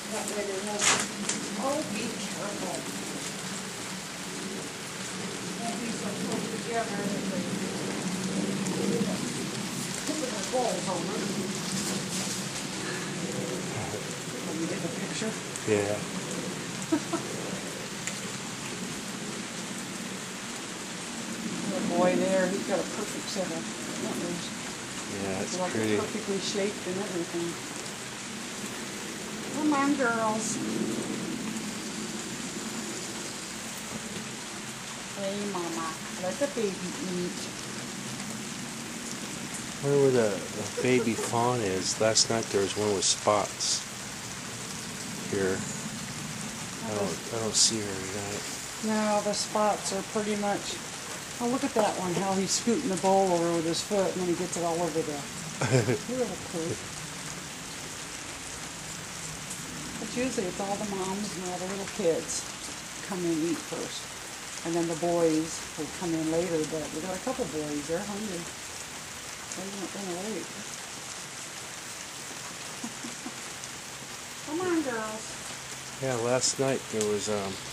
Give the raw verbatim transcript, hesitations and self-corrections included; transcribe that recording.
That way there won't. Oh, be careful. Won't be so close together that they put their balls on it. Let me get the picture. Yeah. The boy there, he's got a perfect set of antlers. Yeah, it's like pretty. Perfectly shaped and everything. Come on, girls. Hey, Mama. Let the baby eat. I wonder where the, the baby fawn is. Last night there was one with spots here. I don't, I don't see her tonight. No, the spots are pretty much. Oh, look at that one, how he's scooting the bowl over with his foot and then he gets it all over there. You're a cool. But usually it's all the moms and all the little kids come in and eat first. And then the boys will come in later, but we got a couple boys, they're hungry. They weren't going to wait. Come on, girls. Yeah, last night there was um,